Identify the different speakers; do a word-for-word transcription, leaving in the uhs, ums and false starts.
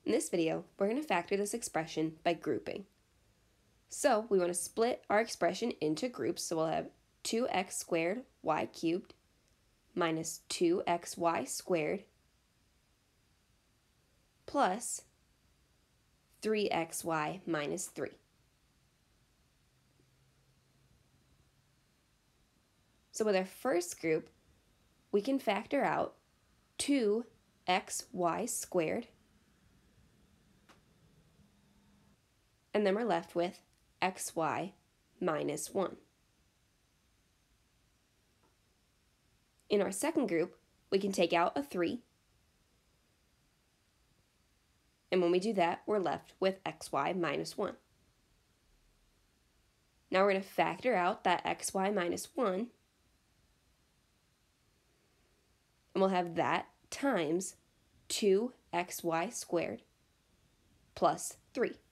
Speaker 1: In this video, we're going to factor this expression by grouping. So we want to split our expression into groups, so we'll have two x squared y cubed minus two x y squared plus three x y minus three. So with our first group, we can factor out two x y squared, and then we're left with xy minus one. In our second group, we can take out a three, and when we do that, we're left with xy minus one. Now we're going to factor out that xy minus one, and we'll have that times two x y squared plus three.